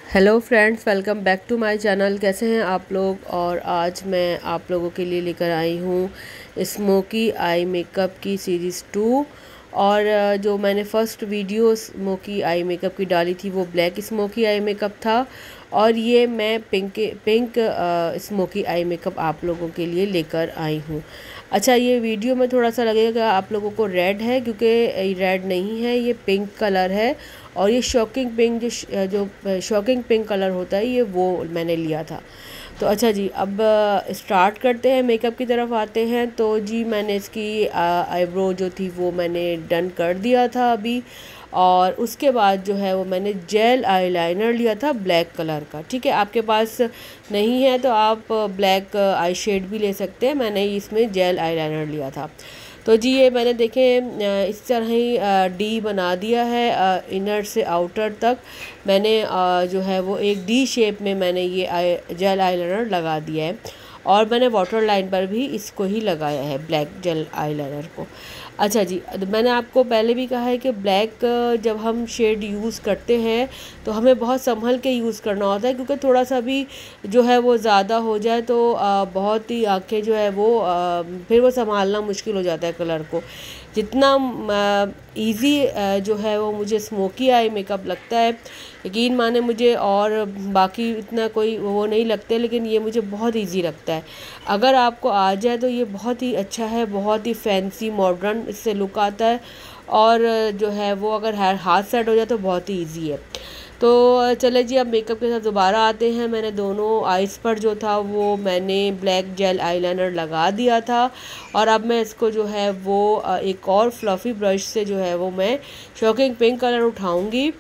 Hello friends, welcome back to my channel. कैसे हैं आप लोग। और आज मैं आप लोगों के लिए लेकर आई हूँ स्मोकी आई मेकअप की सीरीज़ 2। और जो मैंने first video smoky eye makeup की डाली थी वो ब्लैक स्मोकी आई मेकअप था, और ये मैं पिंक स्मोकी आई मेकअप आप लोगों के लिए लेकर आई हूँ। अच्छा, ये वीडियो में थोड़ा सा लगेगा आप लोगों को रेड है, क्योंकि रेड नहीं है, ये पिंक कलर है। और ये शॉकिंग पिंक जो शॉकिंग पिंक कलर होता है, ये वो मैंने लिया था। तो अच्छा जी, अब स्टार्ट करते हैं, मेकअप की तरफ आते हैं। तो जी, मैंने इसकी आईब्रो जो थी वो मैंने डन कर दिया था अभी। और उसके बाद जो है वो मैंने जेल आईलाइनर लिया था ब्लैक कलर का। ठीक है, आपके पास नहीं है तो आप ब्लैक आई शेड भी ले सकते हैं। मैंने इसमें जेल आईलाइनर लिया था। तो जी, ये मैंने देखें इस तरह ही डी बना दिया है, इनर से आउटर तक मैंने जो है वो एक डी शेप में मैंने ये जेल आईलाइनर लगा दिया है। और मैंने वाटर लाइन पर भी इसको ही लगाया है, ब्लैक जेल आईलाइनर को। अच्छा जी, मैंने आपको पहले भी कहा है कि ब्लैक जब हम शेड यूज़ करते हैं तो हमें बहुत संभल के यूज़ करना होता है, क्योंकि थोड़ा सा भी जो है वो ज़्यादा हो जाए तो बहुत ही आंखें जो है वो फिर वो संभालना मुश्किल हो जाता है कलर को। जितना इजी जो है वो मुझे स्मोकी आई मेकअप लगता है, यकीन माने मुझे, और बाकी इतना कोई वो नहीं लगते, लेकिन ये मुझे बहुत इजी लगता है। अगर आपको आ जाए तो ये बहुत ही अच्छा है, बहुत ही फैंसी मॉडर्न इससे लुक आता है। और जो है वो अगर हाथ सेट हो जाए तो बहुत ही ईजी है। तो चले जी, अब मेकअप के साथ दोबारा आते हैं। मैंने दोनों आइज़ पर जो था वो मैंने ब्लैक जेल आईलाइनर लगा दिया था। और अब मैं इसको जो है वो एक और फ्लफ़ी ब्रश से जो है वो मैं शॉकिंग पिंक कलर उठाऊंगी।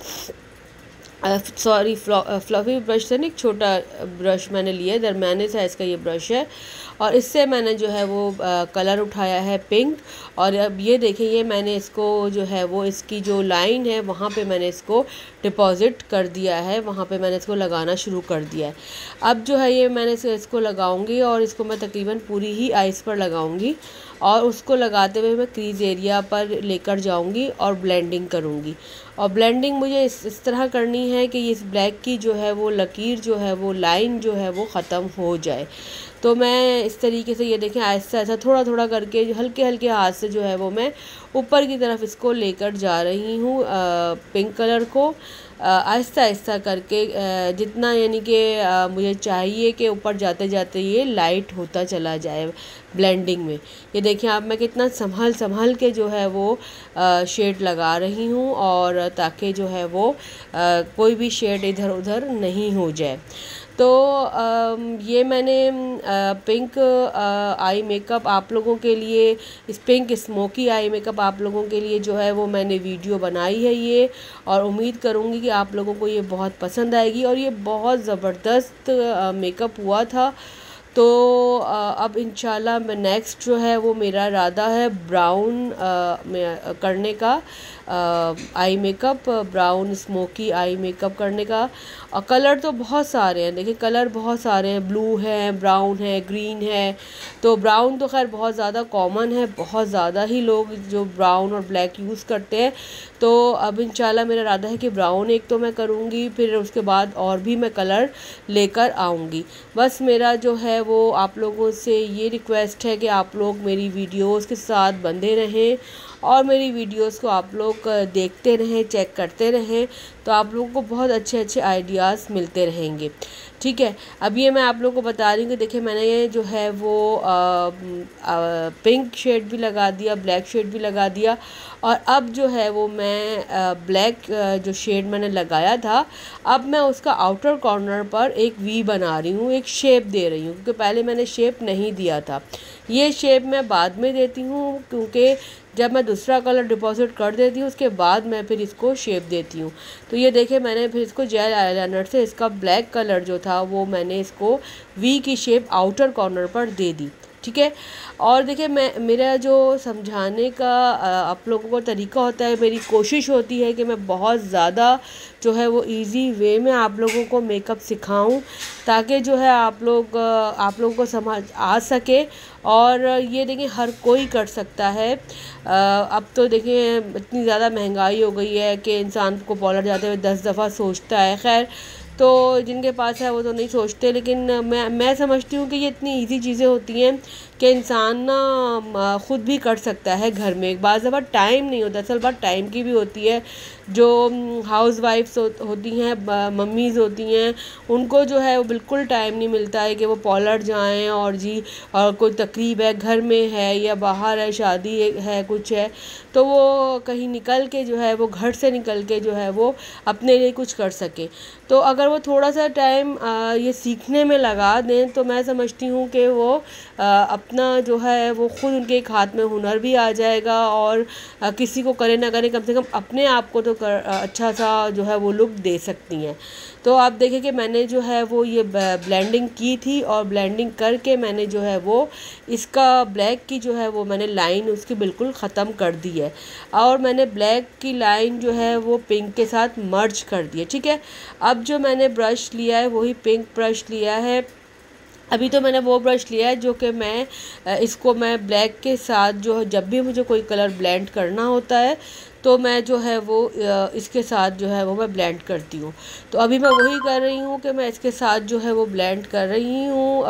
फ्लफ़ी ब्रश से नहीं, एक छोटा ब्रश मैंने लिया है, दरमियाने साइज़ का ये ब्रश है। और इससे मैंने जो है वो कलर उठाया है पिंक। और अब ये देखिए, ये मैंने इसको जो है वो इसकी जो लाइन है वहाँ पे मैंने इसको डिपॉज़िट कर दिया है, वहाँ पे मैंने इसको लगाना शुरू कर दिया है। अब जो है ये मैंने इसको लगाऊंगी, और इसको मैं तकरीबन पूरी ही आइज़ पर लगाऊंगी। और उसको लगाते हुए मैं क्रीज एरिया पर लेकर जाऊंगी और ब्लेंडिंग करूंगी। और ब्लेंडिंग मुझे इस तरह करनी है कि इस ब्लैक की जो है वो लकीर जो है वो लाइन जो है वो ख़त्म हो जाए। तो मैं इस तरीके से, ये देखें, आहिस्ता आहिस्ता थोड़ा थोड़ा करके हल्के हल्के हाथ से जो है वो मैं ऊपर की तरफ इसको लेकर जा रही हूँ, पिंक कलर को आहिस्ता आहिस्ता करके, जितना यानी कि मुझे चाहिए कि ऊपर जाते जाते ये लाइट होता चला जाए ब्लेंडिंग में। ये देखिए आप, मैं कितना संभल संभल के जो है वो शेड लगा रही हूँ, और ताकि जो है वो कोई भी शेड इधर उधर नहीं हो जाए। तो ये मैंने पिंक आई मेकअप आप लोगों के लिए, इस पिंक स्मोकी आई मेकअप आप लोगों के लिए जो है वो मैंने वीडियो बनाई है ये। और उम्मीद करूँगी कि आप लोगों को ये बहुत पसंद आएगी। और ये बहुत ज़बरदस्त मेकअप हुआ था। तो अब इंशाल्लाह मैं नेक्स्ट जो है वो मेरा इरादा है ब्राउन में करने का, eye makeup, brown smoky eye makeup करने का। और कलर तो बहुत सारे हैं, देखिए कलर बहुत सारे हैं, ब्लू है, ब्राउन है, ग्रीन है। तो ब्राउन तो खैर बहुत ज़्यादा कॉमन है, बहुत ज़्यादा ही लोग जो ब्राउन और ब्लैक यूज़ करते हैं। तो अब इंशाल्लाह मेरा इरादा है कि ब्राउन एक तो मैं करूँगी, फिर उसके बाद और भी मैं कलर लेकर आऊँगी। बस मेरा जो है वो आप लोगों से ये रिक्वेस्ट है कि आप लोग मेरी वीडियोस के साथ बंधे रहें, और मेरी वीडियोस को आप लोग देखते रहें, चेक करते रहें, तो आप लोगों को बहुत अच्छे अच्छे आइडियाज़ मिलते रहेंगे। ठीक है, अब ये मैं आप लोगों को बता रही हूँ कि देखिए, मैंने ये जो है वो पिंक शेड भी लगा दिया, ब्लैक शेड भी लगा दिया। और अब जो है वो मैं ब्लैक जो शेड मैंने लगाया था, अब मैं उसका आउटर कॉर्नर पर एक वी बना रही हूँ, एक शेप दे रही हूँ, क्योंकि पहले मैंने शेप नहीं दिया था। ये शेप मैं बाद में देती हूँ, क्योंकि जब मैं दूसरा कलर डिपॉजिट कर देती हूँ उसके बाद मैं फिर इसको शेप देती हूँ। तो ये देखें, मैंने फिर इसको जेल आईलाइनर से इसका ब्लैक कलर जो था वो मैंने इसको वी की शेप आउटर कॉर्नर पर दे दी। ठीक है, और देखिए, मेरा जो समझाने का आप लोगों को तरीका होता है, मेरी कोशिश होती है कि मैं बहुत ज़्यादा जो है वो इजी वे में आप लोगों को मेकअप सिखाऊं, ताकि जो है आप लोगों को समझ आ सके। और ये देखिए, हर कोई कर सकता है। अब तो देखिए इतनी ज़्यादा महंगाई हो गई है कि इंसान को पार्लर जाते हुए 10 दफ़ा सोचता है। खैर, तो जिनके पास है वो तो नहीं सोचते, लेकिन मैं समझती हूँ कि ये इतनी इजी चीज़ें होती हैं कि इंसान ना ख़ुद भी कर सकता है घर में। एक बार ज़्यादा टाइम नहीं होता, असल बात टाइम की भी होती है। जो हाउस वाइफ्स होती हैं, मम्मीज़ होती हैं, उनको जो है वो बिल्कुल टाइम नहीं मिलता है कि वो पार्लर जाएं और कोई तकरीब है घर में है या बाहर है, शादी है, कुछ है, तो वो कहीं निकल के जो है वो घर से निकल के जो है वो अपने लिए कुछ कर सकें। तो अगर वो थोड़ा सा टाइम ये सीखने में लगा दें तो मैं समझती हूँ कि वो अपना जो है वो ख़ुद उनके एक हाथ में हुनर भी आ जाएगा, और किसी को करे ना करे कम से कम अपने आप को तो अच्छा सा जो है वो लुक दे सकती हैं। तो आप देखें कि मैंने जो है वो ये ब्लेंडिंग की थी, और ब्लेंडिंग करके मैंने जो है वो इसका ब्लैक की जो है वो मैंने लाइन उसकी बिल्कुल ख़त्म कर दी है, और मैंने ब्लैक की लाइन जो है वो पिंक के साथ मर्ज कर दी है। ठीक है, अब जो मैंने ब्रश लिया है वही पिंक ब्रश लिया है। अभी तो मैंने वो ब्रश लिया है जो कि इसको मैं ब्लैक के साथ जो जब भी मुझे कोई कलर ब्लेंड करना होता है तो मैं जो है वो इसके साथ जो है वो मैं ब्लेंड करती हूँ। तो अभी मैं वही कर रही हूँ कि मैं इसके साथ जो है वो ब्लेंड कर रही हूँ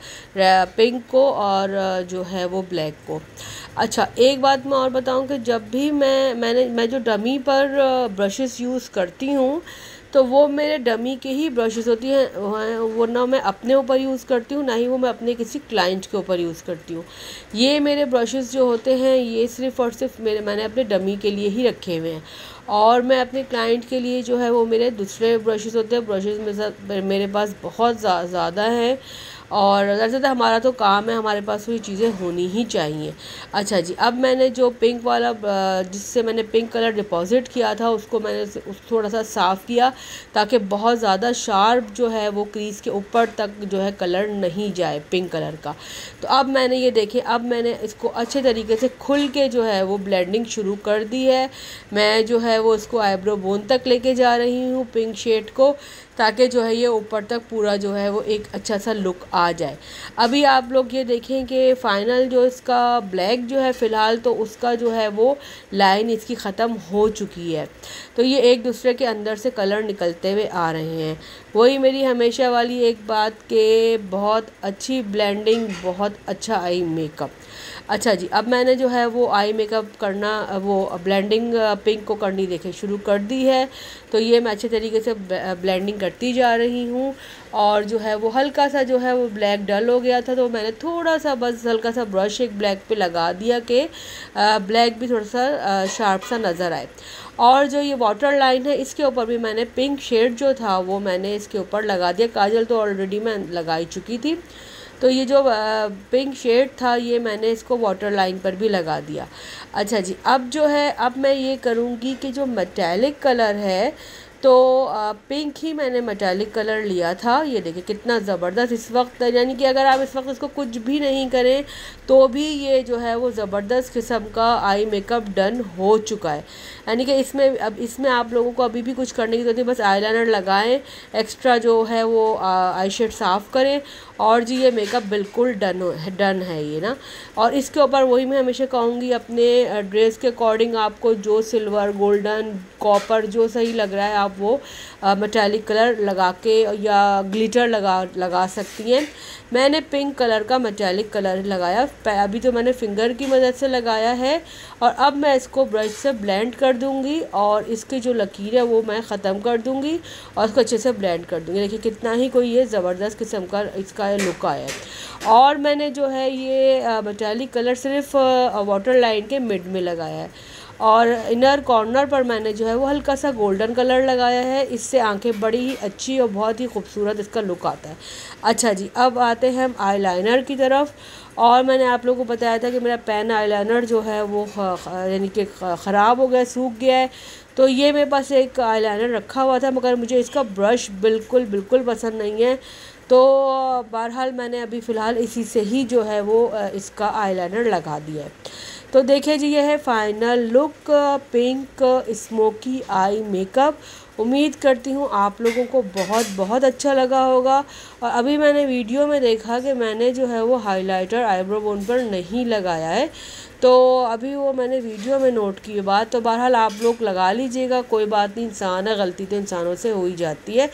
पिंक को और जो है वो ब्लैक को। अच्छा, एक बात मैं और बताऊँ कि जब भी मैं जो डमी पर ब्रशेस यूज़ करती हूँ तो वो मेरे डमी के ही ब्रशेस होती हैं, वो ना मैं अपने ऊपर यूज़ करती हूँ ना ही वो मैं अपने किसी क्लाइंट के ऊपर यूज़ करती हूँ। ये मेरे ब्रशेस जो होते हैं ये सिर्फ़ और सिर्फ मैंने अपने डमी के लिए ही रखे हुए हैं, और मैं अपने क्लाइंट के लिए जो है वो मेरे दूसरे ब्रशेस होते हैं। ब्रशेस मेरे पास बहुत ज़्यादा हैं, और ज़्यादा हमारा तो काम है, हमारे पास वही चीज़ें होनी ही चाहिए। अच्छा जी, अब मैंने जो पिंक वाला जिससे मैंने पिंक कलर डिपॉज़िट किया था उसको मैंने थोड़ा सा साफ़ किया ताकि बहुत ज़्यादा शार्प जो है वो क्रीज़ के ऊपर तक जो है कलर नहीं जाए पिंक कलर का। तो अब मैंने ये देखें, अब मैंने इसको अच्छे तरीके से खुल के जो है वो ब्लेंडिंग शुरू कर दी है। मैं जो है वो इसको आईब्रो बोन तक लेके जा रही हूँ पिंक शेड को, ताकि जो है ये ऊपर तक पूरा जो है वो एक अच्छा सा लुक आ जाए। अभी आप लोग ये देखें कि फ़ाइनल जो इसका ब्लैक जो है फ़िलहाल तो उसका जो है वो लाइन इसकी ख़त्म हो चुकी है, तो ये एक दूसरे के अंदर से कलर निकलते हुए आ रहे हैं। वही मेरी हमेशा वाली एक बात कि बहुत अच्छी ब्लेंडिंग, बहुत अच्छा आई मेकअप। अच्छा जी, अब मैंने जो है वो आई मेकअप करना वो ब्लेंडिंग पिंक को करनी देखें शुरू कर दी है। तो ये मैं अच्छे तरीके से ब्लेंडिंग करती जा रही हूँ, और जो है वो हल्का सा जो है वो ब्लैक डल हो गया था तो मैंने थोड़ा सा बस हल्का सा ब्रश एक ब्लैक पे लगा दिया कि ब्लैक भी थोड़ा सा शार्प सा नज़र आए। और जो ये वाटर लाइन है इसके ऊपर भी मैंने पिंक शेड जो था वो मैंने इसके ऊपर लगा दिया। काजल तो ऑलरेडी मैं लगाई चुकी थी, तो ये जो पिंक शेड था ये मैंने इसको वाटर लाइन पर भी लगा दिया। अच्छा जी, अब जो है अब मैं ये करूँगी कि जो मेटालिक कलर है तो पिंक ही मैंने मेटालिक कलर लिया था। ये देखिए कितना ज़बरदस्त इस वक्त, यानी कि अगर आप इस वक्त इसको कुछ भी नहीं करें तो भी ये जो है वो ज़बरदस्त किस्म का आई मेकअप डन हो चुका है। यानी कि इसमें आप लोगों को अभी भी कुछ करने की ज़रूरत नहीं, बस आईलाइनर लगाएं, एक्स्ट्रा जो है वो आई शेड साफ़ करें, और जी ये मेकअप बिल्कुल डन है ये ना। और इसके ऊपर वही मैं हमेशा कहूँगी, अपने ड्रेस के अकॉर्डिंग आपको जो सिल्वर, गोल्डन, कॉपर जो सही लग रहा है आप वो मेटालिक कलर लगा के या ग्लिटर लगा सकती हैं। मैंने पिंक कलर का मेटालिक कलर लगाया, अभी तो मैंने फिंगर की मदद से लगाया है, और अब मैं इसको ब्रश से ब्लेंड कर दूंगी और इसकी जो लकीर है वो मैं ख़त्म कर दूंगी और उसको अच्छे से ब्लेंड कर दूंगी। देखिए कितना ही कोई ये ज़बरदस्त किस्म का इसका लुक आया है। और मैंने जो है ये मेटालिक कलर सिर्फ वाटर लाइन के मिड में लगाया है, और इनर कॉर्नर पर मैंने जो है वो हल्का सा गोल्डन कलर लगाया है। इससे आंखें बड़ी ही अच्छी और बहुत ही खूबसूरत इसका लुक आता है। अच्छा जी, अब आते हैं हम आईलाइनर की तरफ। और मैंने आप लोगों को बताया था कि मेरा पेन आईलाइनर जो है वो यानी कि ख़राब हो गया, सूख गया है। तो ये मेरे पास एक आईलाइनर रखा हुआ था, मगर मुझे इसका ब्रश बिल्कुल पसंद नहीं है। तो बहरहाल मैंने अभी फ़िलहाल इसी से ही जो है वो इसका आईलाइनर लगा दिया है। तो देखिए जी, ये है final look pink smoky eye makeup. उम्मीद करती हूँ आप लोगों को बहुत अच्छा लगा होगा। और अभी मैंने वीडियो में देखा कि मैंने जो है वो हाइलाइटर आईब्रो बोन पर नहीं लगाया है, तो अभी वो मैंने वीडियो में नोट की बात। तो बहरहाल आप लोग लगा लीजिएगा, कोई बात नहीं, इंसान है, गलती तो इंसानों से हो ही जाती है।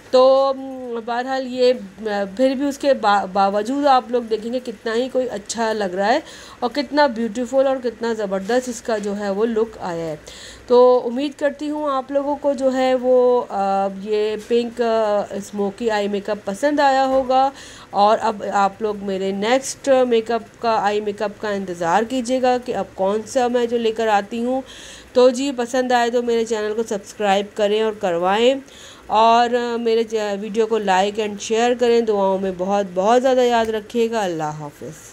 तो बहरहाल ये फिर भी उसके बावजूद आप लोग देखेंगे कितना ही कोई अच्छा लग रहा है और कितना ब्यूटीफुल और कितना ज़बरदस्त इसका जो है वो लुक आया है। तो उम्मीद करती हूँ आप लोगों को जो है वो ये पिंक स्मोकी आई मेकअप पसंद आया होगा। और अब आप लोग मेरे नेक्स्ट मेकअप का आई मेकअप का इंतज़ार कीजिएगा कि अब कौन सा मैं जो लेकर आती हूँ। तो जी पसंद आए तो मेरे चैनल को सब्सक्राइब करें और करवाएं, और मेरे वीडियो को लाइक एंड शेयर करें। दुआओं में बहुत बहुत ज़्यादा याद रखिएगा। अल्लाह हाफ़िज़।